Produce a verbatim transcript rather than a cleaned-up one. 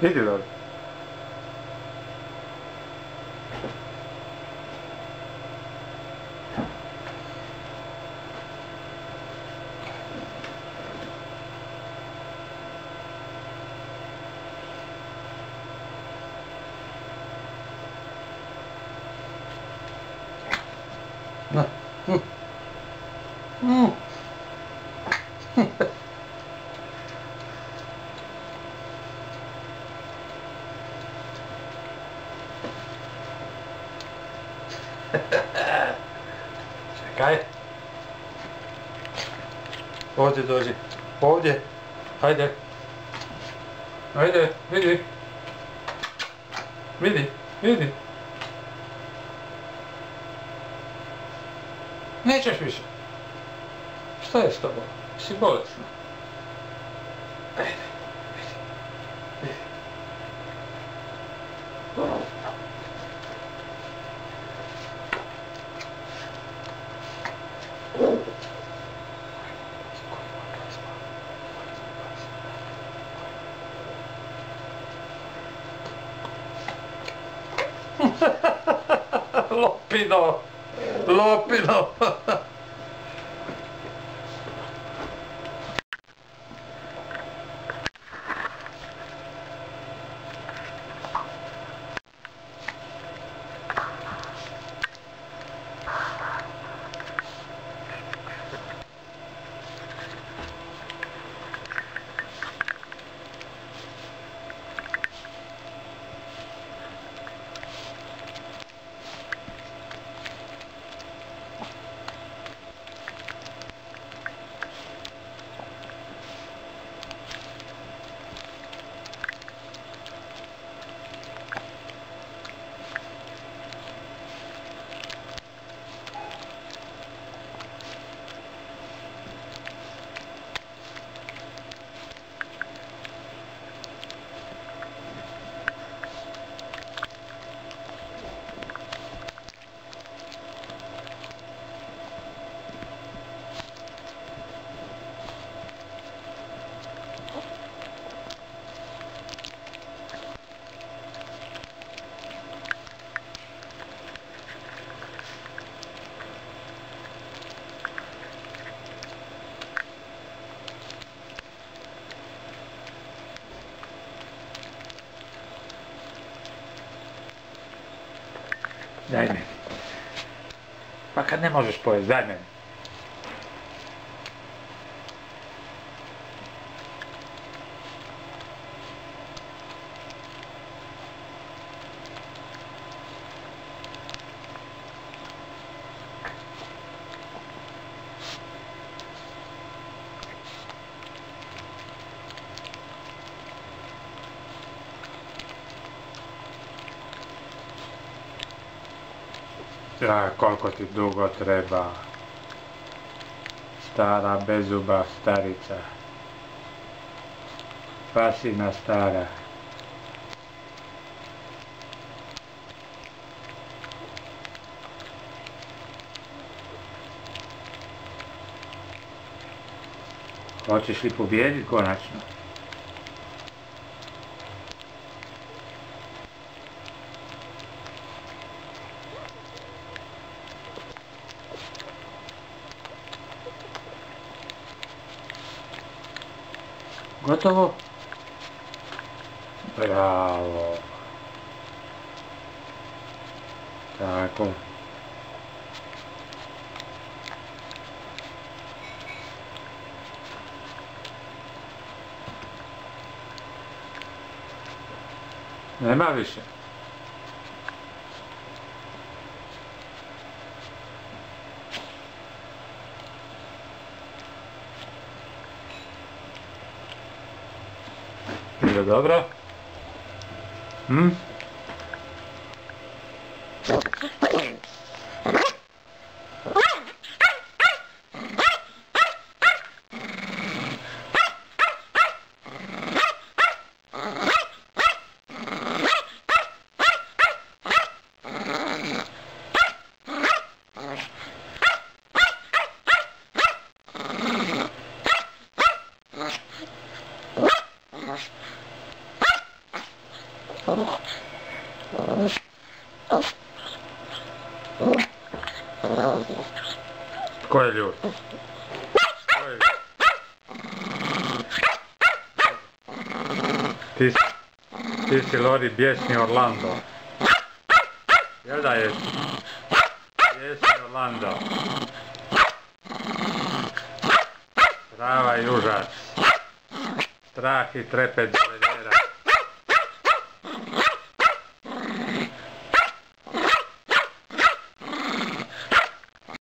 Idi dobro. Na. Mm. Mm. Čekaj. Ovdje dođi. Ovdje. Hajde. Hajde, vidi. Vidi, vidi. Nećeš više. Šta je s tobom? Si bolesna. Ajde, vidi, vidi. Lopino! Lopino! Daj meni. Pa kad ne možeš pojesti, daj meni. Ja, koliko ti dugo treba, stara bezuba starica, pasina stara. Hoćeš li pobijediti konačno? Gotovo? Bravo. Tako. Nema više. Je dobro? Hm? Tko je ljut? Tko je ljut? Ti si, ti si Lori bjesni Orlando. Jel da jesi? Bjesni Orlando. Strava i užas. Strah i trepet.